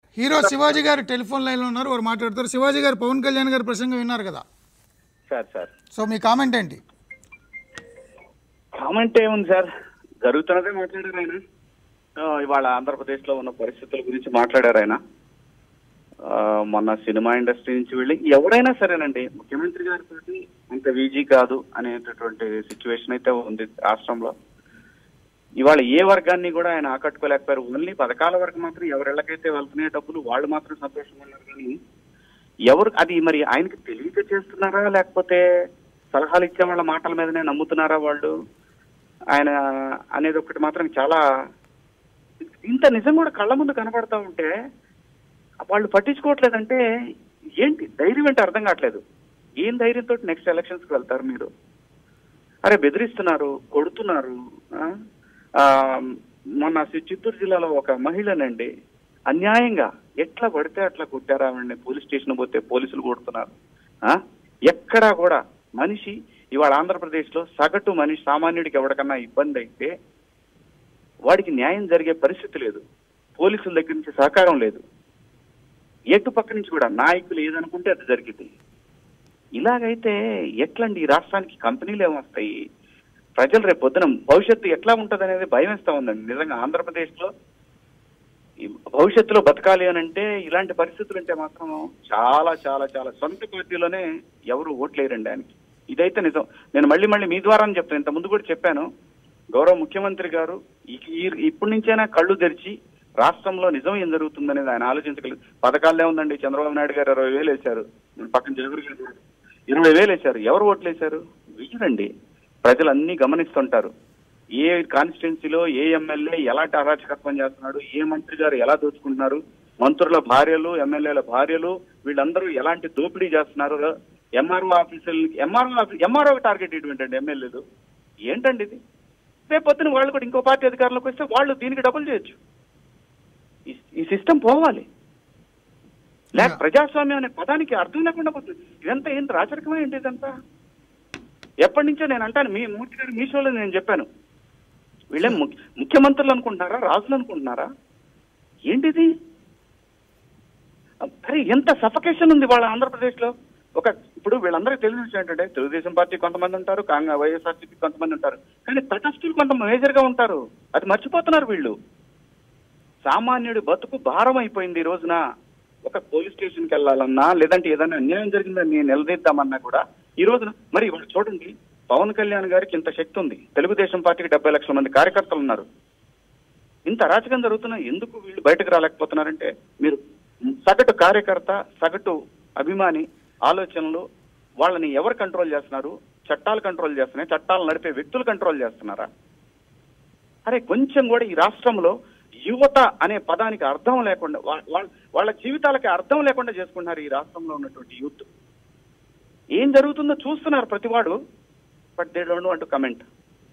Hero Shivaji గారు telephone లైన్లో ఉన్నారు, వారు మాట్లాడతారు. శివాజీ గారు పవన్ కళ్యాణ్ గారి ప్రసంగం విన్నారు కదా సార్. సో మీ కామెంట్ ఏంటి? కామెంట్ ఏముంది సార్, జరుగుతున్నదే మాట్లాడారు ఆయన. ఇవాళ ఆంధ్రప్రదేశ్లో ఉన్న పరిస్థితుల గురించి మాట్లాడారు ఆయన. మొన్న సినిమా ఇండస్ట్రీ నుంచి వెళ్ళి ఎవరైనా సరేనండి, ముఖ్యమంత్రి గారితో అంత ఈజీ కాదు అనేటటువంటి సిచ్యువేషన్ అయితే ఉంది రాష్ట్రంలో. ఇవాళ ఏ వర్గాన్ని కూడా ఆయన ఆకట్టుకోలేకపోయారు. ఓన్లీ పథకాల వరకు మాత్రం ఎవరెళ్ళకైతే వెళ్తున్నాయి డబ్బులు వాళ్ళు మాత్రం సంతోషంగా ఉన్నారు. కానీ ఎవరు అది మరి ఆయనకి తెలియక చేస్తున్నారా, లేకపోతే సలహాలు ఇచ్చే వాళ్ళ మాటల మీదనే నమ్ముతున్నారా వాళ్ళు ఆయన అనేది ఒకటి మాత్రం చాలా ఇంత నిజం కూడా కళ్ళ ముందు కనబడతా ఉంటే వాళ్ళు పట్టించుకోవట్లేదంటే ఏంటి ధైర్యం అంటే అర్థం కావట్లేదు. ఏం ధైర్యంతో నెక్స్ట్ ఎలక్షన్స్కి వెళ్తారు మీరు? అరే బెదిరిస్తున్నారు, కొడుతున్నారు. మొన్న చిత్తూరు జిల్లాలో ఒక మహిళనండి అన్యాయంగా ఎట్లా పడితే అట్లా కొట్టారా ఆవిడని. పోలీస్ స్టేషన్ పోతే పోలీసులు కొడుతున్నారు. ఎక్కడా కూడా మనిషి ఇవాళ ఆంధ్రప్రదేశ్లో సగటు మనిషి సామాన్యుడికి ఎవరికన్నా ఇబ్బంది అయితే వాడికి న్యాయం జరిగే పరిస్థితి లేదు. పోలీసుల దగ్గర నుంచి సహకారం లేదు. ఎటు పక్క నుంచి కూడా నాయకులు ఏదనుకుంటే అది జరిగింది. ఇలాగైతే ఎట్లండి ఈ రాష్ట్రానికి కంపెనీలు ఏమొస్తాయి? ప్రజలు రేపు పొద్దున భవిష్యత్తు ఎట్లా ఉంటుంది అనేది భయం వేస్తా ఉందండి. నిజంగా ఆంధ్రప్రదేశ్లో భవిష్యత్తులో బతకాలి అని అంటే ఇలాంటి పరిస్థితులు అంటే మాత్రం చాలా చాలా చాలా సొంత పార్టీలోనే ఎవరు ఓట్లేరండి ఆయనకి. ఇదైతే నిజం. నేను మళ్ళీ మీ ద్వారా చెప్తాను, ఇంత ముందు కూడా చెప్పాను. గౌరవ ముఖ్యమంత్రి గారు ఇప్పటి నుంచైనా కళ్ళు తెరిచి రాష్ట్రంలో నిజం ఏం జరుగుతుందనేది ఆయన ఆలోచించగలరు. పథకాలే ఉందండి. చంద్రబాబు నాయుడు గారు 20,000 వేశారు, పక్కన జగన్ గారు 20,000 వేశారు. ఎవరు ఓట్లేశారు? వీరండి. ప్రజలు అన్ని గమనిస్తుంటారు. ఏ కాన్స్టిట్యున్సీలో ఏ ఎమ్మెల్యే ఎలాంటి అరాచకత్వం చేస్తున్నాడు, ఏ మంత్రి గారు ఎలా దోచుకుంటున్నారు, మంత్రుల భార్యలు ఎమ్మెల్యేల భార్యలు వీళ్ళందరూ ఎలాంటి దోపిడీ చేస్తున్నారు. ఎంఆర్ఓ ఆఫీసులకి ఎంఆర్ఓ టార్గెట్ ఇటువంటి ఎమ్మెల్యేలు ఏంటండి ఇది? రేపు పొద్దున వాళ్ళు కూడా ఇంకో పార్టీ అధికారంలోకి వస్తే వాళ్ళు దీనికి డబుల్ చేయొచ్చు. ఈ సిస్టమ్ పోవాలి. లేక ప్రజాస్వామ్యం అనే పదానికి అర్థం లేకుండా పోతుంది. ఇదంతా ఏంటి రాచరికమే ఏంటి ఇదంతా? ఎప్పటి నుంచో నేను అంటాను, మీ మూర్తి గారు మీ షోలో నేను చెప్పాను, వీళ్ళే ముఖ్యమంత్రులు అనుకుంటున్నారా, రాజులు అనుకుంటున్నారా? ఏంటిది? అరే ఎంత సఫకేషన్ ఉంది వాళ్ళ ఆంధ్రప్రదేశ్లో. ఇప్పుడు వీళ్ళందరికీ తెలిసిన విషయం ఏంటంటే తెలుగుదేశం పార్టీ కొంతమంది ఉంటారు, వైఎస్ఆర్సీపీ కొంతమంది ఉంటారు, కానీ తటస్థులు కొంత మేజర్గా ఉంటారు. అది మర్చిపోతున్నారు వీళ్ళు. సామాన్యుడి బతుకు భారం అయిపోయింది. ఈ రోజున ఒక పోలీస్ స్టేషన్కి వెళ్ళాలన్నా లేదంటే ఏదైనా అన్యాయం జరిగిందని నేను నిలదీద్దామన్నా కూడా ఈ రోజున మరి ఇవాళ చూడండి, పవన్ కళ్యాణ్ గారికి ఇంత శక్తి ఉంది, తెలుగుదేశం పార్టీకి 70 లక్షల మంది కార్యకర్తలు ఉన్నారు. ఇంత అరాచకం జరుగుతున్నా ఎందుకు వీళ్ళు బయటకు రాలేకపోతున్నారంటే మీరు సగటు కార్యకర్త, సగటు అభిమాని ఆలోచనలు వాళ్ళని ఎవరు కంట్రోల్ చేస్తున్నారు? చట్టాలు కంట్రోల్ చేస్తున్నాయి. చట్టాలు నడిపే వ్యక్తులు కంట్రోల్ చేస్తున్నారా? అరే కొంచెం కూడా ఈ రాష్ట్రంలో యువత అనే పదానికి అర్థం లేకుండా వాళ్ళ జీవితాలకి అర్థం లేకుండా చేసుకుంటున్నారు ఈ రాష్ట్రంలో ఉన్నటువంటి యూత్. ఏం జరుగుతుందో చూస్తున్నారు ప్రతివాడు. But they don't want to comment.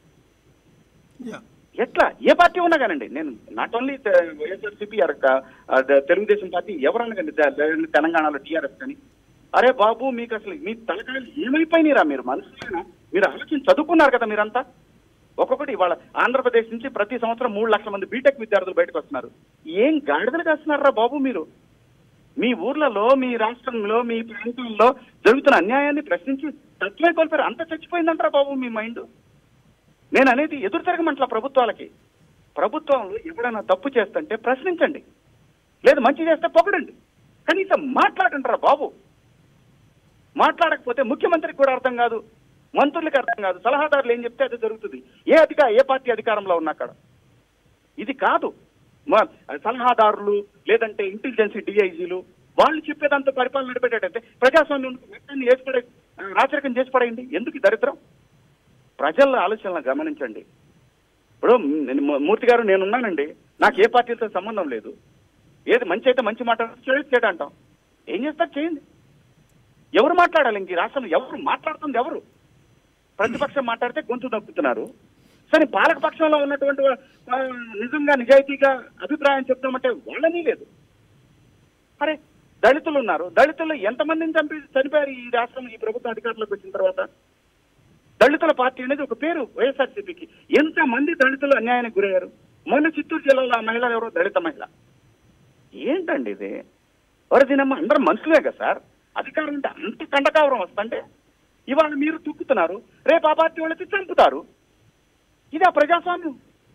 ఎట్లా ఏ పార్టీ ఉన్నా కానండి, నేను not only YSRCP Telugu Desam party ఎవరన్నా కానీ తెలంగాణలో టీఆర్ఎస్ కానీ, అరే బాబు మీకు అసలు మీ తలకాయలు ఏమైపోయినారా? మీరు మనుషులైనా? మీరు ఆలోచన చదువుకున్నారు కదా మీరంతా. ఒక్కొక్కటి ఇవాళ ఆంధ్రప్రదేశ్ నుంచి ప్రతి సంవత్సరం 3 లక్షల మంది బీటెక్ విద్యార్థులు బయటకు వస్తున్నారు. ఏం గాడిదలు కాస్తున్నారా బాబు మీరు? మీ ఊర్లలో, మీ రాష్ట్రంలో, మీ ప్రాంతంలో జరుగుతున్న అన్యాయాన్ని ప్రశ్నించి తత్వే కోల్పోయారు. అంత చచ్చిపోయిందంటారా బాబు మీ మైండ్? నేను అనేది ఎదురు తిరగమంటలా ప్రభుత్వాలకి. ప్రభుత్వంలో ఎవడైనా తప్పు చేస్తుంటే ప్రశ్నించండి, లేదు మంచి చేస్తే పొగడండి, కనీసం మాట్లాడంటారా బాబు. మాట్లాడకపోతే ముఖ్యమంత్రికి కూడా అర్థం కాదు, మంత్రులకు అర్థం కాదు, సలహాదారులు ఏం చెప్తే అది జరుగుతుంది. ఏ పార్టీ అధికారంలో ఉన్నా అక్కడ ఇది కాదు. సలహాదారులు లేదంటే ఇంటెలిజెన్సీ డిఐజీలు వాళ్ళు చెప్పేదంతా పరిపాలన నడిపేటట్టయితే ప్రజాస్వామ్యం మొత్తాన్ని రాచరికం చేసి పడేయండి. ఎందుకు దరిద్రం? ప్రజల ఆలోచనలు గమనించండి. ఇప్పుడు మూర్తి గారు నేనున్నానండి, నాకు ఏ పార్టీలతో సంబంధం లేదు. ఏది మంచి అయితే మంచి మాట చెడు అంటాం. ఏం చేస్తారు చేయండి. ఎవరు మాట్లాడాలి? ఇంక ఈ రాష్ట్రంలో ఎవరు మాట్లాడుతుంది? ఎవరు? ప్రతిపక్షం మాట్లాడితే గొంతు నొక్కుతున్నారు. సరే పాలకపక్షంలో ఉన్నటువంటి నిజంగా నిజాయితీగా అభిప్రాయం చెప్తామంటే వాళ్ళని లేదు. అరే దళితులు ఉన్నారు, దళితుల్లో ఎంతమందిని చనిపోయారు ఈ రాష్ట్రం ఈ ప్రభుత్వ అధికారంలోకి వచ్చిన తర్వాత? దళితుల పార్టీ అనేది ఒక పేరు వైఎస్ఆర్సీపీకి. ఎంతమంది దళితులు అన్యాయానికి గురయ్యారు? మొన్న చిత్తూరు జిల్లాలో ఆ మహిళ ఎవరో దళిత మహిళ. ఏంటండి ఇది? వరదినమ్మ అందరం మనుషులే కదా సార్. అధికారం ఉంటే అంత కండకావరం వస్తుంటే ఇవాళ మీరు తుక్కుతున్నారు, రేపు ఆ పార్టీ వాళ్ళకి చంపుతారు. ఇదే ప్రజాస్వామ్యం.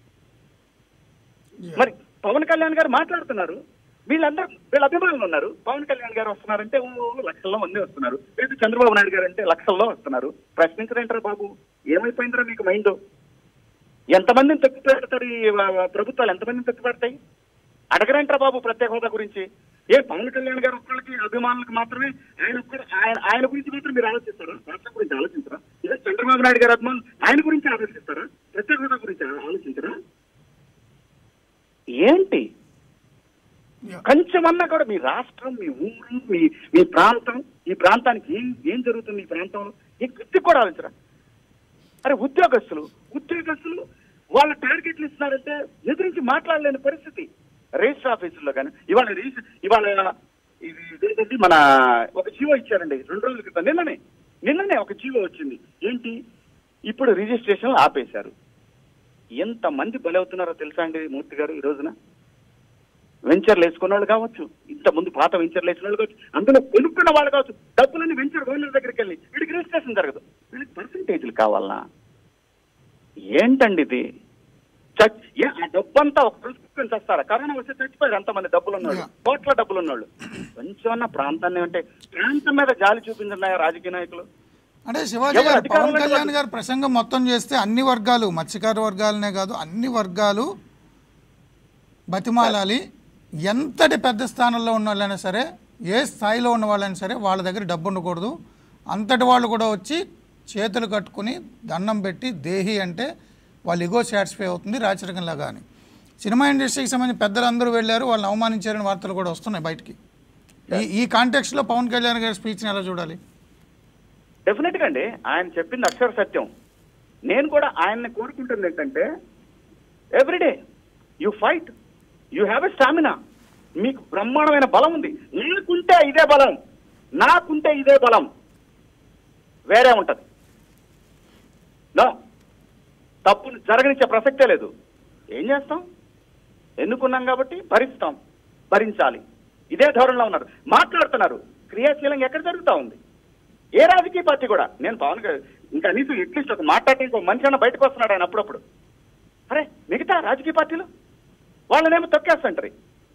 మరి పవన్ కళ్యాణ్ గారు మాట్లాడుతున్నారు, వీళ్ళ అభిమానులు ఉన్నారు. పవన్ కళ్యాణ్ గారు వస్తున్నారంటే లక్షల్లో మంది వస్తున్నారు. లేదు చంద్రబాబు నాయుడు గారు అంటే లక్షల్లో వస్తున్నారు. ప్రశ్నించరేంటారు బాబు? ఏమైపోయిందిరా మీకు మైండ్? ఎంతమందిని తొక్కి పెడతారు ఈ ప్రభుత్వాలు? ఎంతమందిని తొక్కి పెడతాయి? అడగరేంటారా బాబు ప్రత్యేక హోదా గురించి? పవన్ కళ్యాణ్ గారు ఒక్కరికి అభిమానులకు మాత్రమే ఆయన గురించి మాత్రం మీరు ఆలోచిస్తారా? రాష్ట్రం గురించి ఆలోచించరా? ఇదే చంద్రబాబు నాయుడు గారు అభిమానులు ఆయన గురించి ఆలోచిస్తారా? ప్రత్యేక హోదా గురించి ఆలోచించరా? ఏంటి కొంచెమన్నా కూడా మీ రాష్ట్రం, మీ ఊరు, మీ ప్రాంతం, ఈ ప్రాంతానికి ఏం జరుగుతుంది ఈ ప్రాంతంలో ఈ గుర్తి కూడా ఆలోచన. అరే ఉద్యోగస్తులు వాళ్ళ టార్గెట్లు ఇస్తున్నారంటే ఎదురించి మాట్లాడలేని పరిస్థితి. రిజిస్టర్ ఆఫీసుల్లో కానీ ఇవాళ ఇదేంటండి మన ఒక జీవో ఇచ్చారండి 2 రోజుల క్రితం. నిన్ననే ఒక జీవో వచ్చింది. ఏంటి? ఇప్పుడు రిజిస్ట్రేషన్లు ఆపేశారు. ఎంతమంది బలవుతున్నారో తెలుసా అండి మూర్తి గారు? ఈ రోజున వెంచర్లు వేసుకున్న వాళ్ళు కావచ్చు, ఇంత ముందు పాత వెంచర్లు వేసుకున్న వాళ్ళు కావచ్చు, అందులో కొనుక్కున్న వాళ్ళు కావచ్చు, డబ్బులన్నీ వెంచర్ ఓనర్ దగ్గరికి వెళ్ళి వీడికి రిజిస్ట్రేషన్ జరగదు. వీళ్ళకి పర్సంటేజ్లు కావాలనా? ఏంటండి ఇది? ఆ డబ్బంతా ఒక ప్రిస్క్రిప్షన్ చేస్తారా? కరోనా వస్తే చచ్చిపోయారు అంతమంది డబ్బులు ఉన్నవాళ్ళు, కోట్ల డబ్బులు ఉన్నవాళ్ళు. కొంచెం ప్రాంతాన్ని అంటే ప్రాంతం మీద జాలి చూపించున్నాయా రాజకీయ నాయకులు? అంటే శివాజీ గారు పవన్ కళ్యాణ్ గారు ప్రసంగం మొత్తం చేస్తే అన్ని వర్గాలు, మత్స్యకార వర్గాలనే కాదు అన్ని వర్గాలు బతిమాలాలి. ఎంతటి పెద్ద స్థానంలో ఉన్న వాళ్ళైనా సరే, ఏ స్థాయిలో ఉన్న వాళ్ళైనా సరే వాళ్ళ దగ్గర డబ్బు ఉండకూడదు. అంతటి వాళ్ళు కూడా వచ్చి చేతులు కట్టుకుని దండం పెట్టి దేహి అంటే వాళ్ళ ఇగో సాటిస్ఫై అవుతుంది రాచరికంలాగా అని. సినిమా ఇండస్ట్రీకి సంబంధించిన పెద్దలందరూ వెళ్ళారు, వాళ్ళని అవమానించారని వార్తలు కూడా వస్తున్నాయి బయటికి. ఈ కాంటెక్స్లో పవన్ కళ్యాణ్ గారి స్పీచ్ని ఎలా చూడాలి? డెఫినెట్గా అండి, ఆయన చెప్పింది అక్షర సత్యం. నేను కూడా ఆయన్ని కోరుకుంటుంది ఏంటంటే everyday you fight, you have a stamina. మీకు బ్రహ్మాండమైన బలం ఉంది. నాకుంటే ఇదే బలం వేరే ఉంటది. నో, తప్పును జరగనిచ్చే ప్రసక్తే లేదు. ఏం చేస్తాం? ఎన్నుకున్నాం కాబట్టి భరించాలి. ఇదే ధోరణిలో ఉన్నారు, మాట్లాడుతున్నారు. క్రియాశీలంగా ఎక్కడ జరుగుతూ ఉంది? ఏ రాజకీయ పార్టీ కూడా. నేను పవన్ ఇంకా కనీసం అట్లీస్ట్ ఒక మాట్లాడే ఇంకో మనిషి అన్న బయటకు వస్తున్నాడు ఆయన అప్పుడప్పుడు. అరే మిగతా రాజకీయ పార్టీలు వాళ్ళనేమో తొక్కేస్తుంటారు.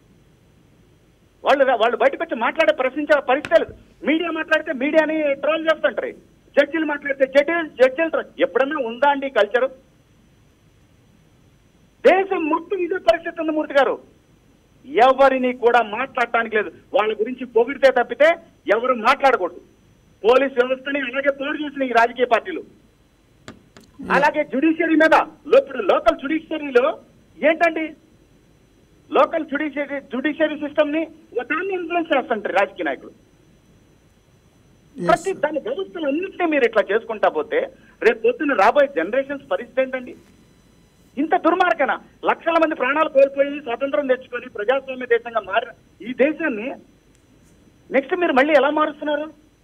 వాళ్ళు బయటకు వచ్చి మాట్లాడే ప్రశ్నించే పరిస్థితి లేదు. మీడియా మాట్లాడితే మీడియాని ట్రోల్ చేస్తుంటారు, జడ్జీలు మాట్లాడితే జడ్జీలు. ఎప్పుడన్నా ఉందా అండి కల్చరు? దేశం మొత్తం ఇదే పరిస్థితి ఉంది మూర్తి గారు. ఎవరిని కూడా మాట్లాడటానికి లేదు. వాళ్ళ గురించి పొగిడితే తప్పితే ఎవరు మాట్లాడకూడదు. పోలీస్ వ్యవస్థని అలాగే తోడు చేసిన ఈ రాజకీయ పార్టీలు. అలాగే జ్యుడిషియరీ మీద ఇప్పుడు లోకల్ జ్యుడిషియరీలో ఏంటండి, లోకల్ జ్యుడిషియరీ సిస్టమ్ ని దాన్ని ఇన్ఫ్లుయెన్స్ చేస్తుంటారు రాజకీయ నాయకులు. ప్రతి దాని వ్యవస్థలు అన్నింటినీ మీరు ఇట్లా చేసుకుంటా పోతే రేపు పొద్దున్న రాబోయే జనరేషన్స్ పరిస్థితి ఏంటండి? ఇంత దుర్మార్గన లక్షల మంది ప్రాణాలు కోల్పోయి స్వాతంత్రం తెచ్చుకొని ప్రజాస్వామ్య దేశంగా మారిన ఈ దేశాన్ని నెక్స్ట్ మీరు మళ్ళీ ఎలా మారుస్తున్నారు?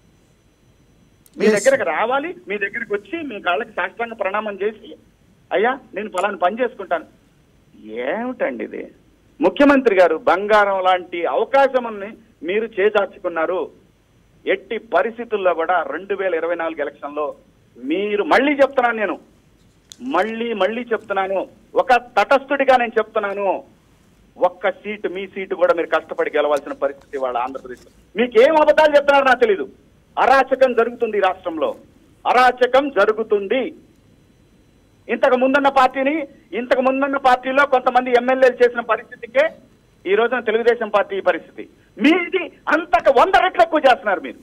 మీ దగ్గరకు రావాలి, మీ దగ్గరికి వచ్చి మీ కాళ్ళకి సాష్టాంగ ప్రణామం చేసి అయ్యా నేను ఫలాన్ని పని చేసుకుంటాను. ఏమిటండి ఇది? ముఖ్యమంత్రి గారు బంగారం లాంటి అవకాశం మీరు చేజార్చుకున్నారు. ఎట్టి పరిస్థితుల్లో కూడా 2024 ఎలక్షన్లో మీరు మళ్ళీ చెప్తున్నాను, నేను మళ్ళీ చెప్తున్నాను, ఒక తటస్థుడిగా నేను చెప్తున్నాను, ఒక్క సీటు మీ సీటు కూడా మీరు కష్టపడి గెలవాల్సిన పరిస్థితి వాళ్ళ ఆంధ్రప్రదేశ్. మీకేం అబద్ధాలు చెప్తున్నారో నాకు తెలీదు. అరాచకం జరుగుతుంది ఈ రాష్ట్రంలో, అరాచకం జరుగుతుంది. ఇంతకు ముందున్న పార్టీలో కొంతమంది ఎమ్మెల్యేలు చేసిన పరిస్థితికే ఈ రోజున తెలుగుదేశం పార్టీ పరిస్థితి. మీది అంతకు 100 రెట్లు ఎక్కువ చేస్తున్నారు. మీరు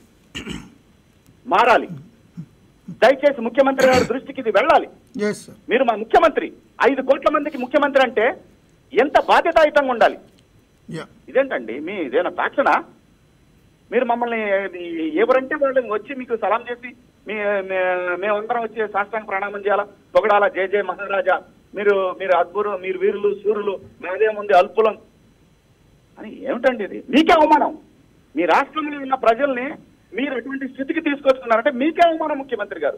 మారాలి. దయచేసి ముఖ్యమంత్రి గారి దృష్టికి ఇది వెళ్ళాలి. మీరు మా ముఖ్యమంత్రి, 5 కోట్ల మందికి ముఖ్యమంత్రి అంటే ఎంత బాధ్యతాయుతంగా ఉండాలి. ఇదేంటండి మీ ఇదేనా ఫ్యాక్షనా? మీరు మమ్మల్ని ఎవరంటే వాళ్ళు వచ్చి మీకు సలాం చేసి మేమందరం వచ్చి సాష్టాంగ ప్రణామం చేయాలా, పొగడాలా, జయ జయ మహారాజా, మీరు అద్భుతం, మీరు వీరులు సూరులు, మాదేముంది అల్పులం అని ఏమిటండి ఇది? మీకే అవమానం. మీ రాష్ట్రంలో ఉన్న ప్రజల్ని మీరు ఎటువంటి స్థితికి తీసుకొస్తున్నారంటే మీకే అవమానం. ముఖ్యమంత్రి గారు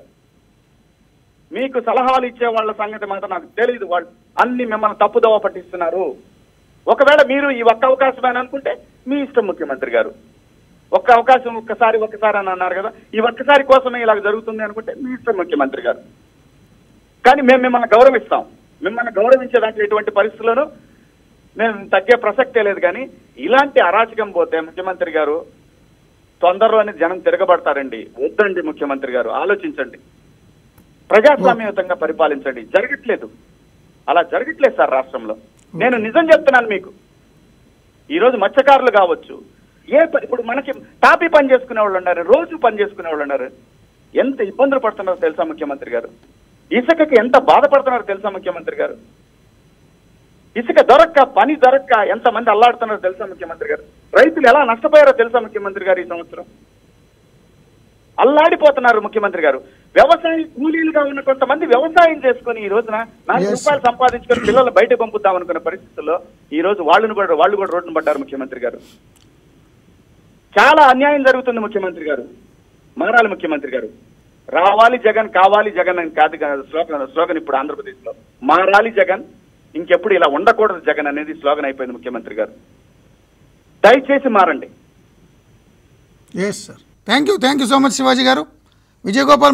మీకు సలహాలు ఇచ్చే వాళ్ళ సంగతి మాత్రం నాకు తెలియదు. వాళ్ళు అన్ని మిమ్మల్ని తప్పుదోవ పట్టిస్తున్నారు. ఒకవేళ మీరు ఈ ఒక్క అవకాశం అని అనుకుంటే మీ ఇష్టం ముఖ్యమంత్రి గారు. ఒక్క అవకాశం ఒక్కసారి అని అన్నారు కదా, ఈ ఒక్కసారి కోసమే ఇలా జరుగుతుంది అనుకుంటే మీ ఇష్టం ముఖ్యమంత్రి గారు. కానీ మేము మిమ్మల్ని గౌరవిస్తాం. మిమ్మల్ని గౌరవించే దాంట్లో ఎటువంటి పరిస్థితులను మేము తగ్గే ప్రసక్తే లేదు. కానీ ఇలాంటి అరాచకం పోతే ముఖ్యమంత్రి గారు తొందరలోనే జనం తిరగబడతారండి. వద్దండి ముఖ్యమంత్రి గారు, ఆలోచించండి, ప్రజాస్వామ్యయుతంగా పరిపాలించండి. జరగట్లేదు, అలా జరగట్లేదు సార్ రాష్ట్రంలో. నేను నిజం చెప్తున్నాను మీకు. ఈరోజు మత్స్యకారులు కావచ్చు, ఇప్పుడు మనకి తాపీ పని చేసుకునే వాళ్ళు ఉన్నారు, రోజు పని చేసుకునే వాళ్ళు ఉన్నారు. ఎంత ఇబ్బందులు పడుతున్నారో తెలుసా ముఖ్యమంత్రి గారు? ఇసుకకి ఎంత బాధపడుతున్నారో తెలుసా ముఖ్యమంత్రి గారు? ఇసుక దొరక్క, పని దొరక్క ఎంతమంది అల్లాడుతున్నారో తెలుసా ముఖ్యమంత్రి గారు? రైతులు ఎలా నష్టపోయారో తెలుసా ముఖ్యమంత్రి గారు? ఈ సంవత్సరం అల్లాడిపోతున్నారు ముఖ్యమంత్రి గారు. వ్యవసాయ కూలీలుగా ఉన్న కొంతమంది వ్యవసాయం చేసుకుని ఈ రోజున 4 రూపాయలు సంపాదించుకొని పిల్లలు బయట పంపుద్దాం అనుకున్న పరిస్థితుల్లో ఈ రోజు వాళ్ళు కూడా రోడ్డున పడ్డారు ముఖ్యమంత్రి గారు. చాలా అన్యాయం జరుగుతుంది ముఖ్యమంత్రి గారు. మారాలి ముఖ్యమంత్రి గారు. రావాలి జగన్, కావాలి జగన్ అని కాదు స్లోగన్ ఇప్పుడు ఆంధ్రప్రదేశ్ లో. మారాలి జగన్, ఇంకెప్పుడు ఇలా ఉండకూడదు జగన్ అనేది స్లోగన్ అయిపోయింది ముఖ్యమంత్రి గారు. దయచేసి మారండి. Thank you so much Shivaji గారు. విజయగోపాల్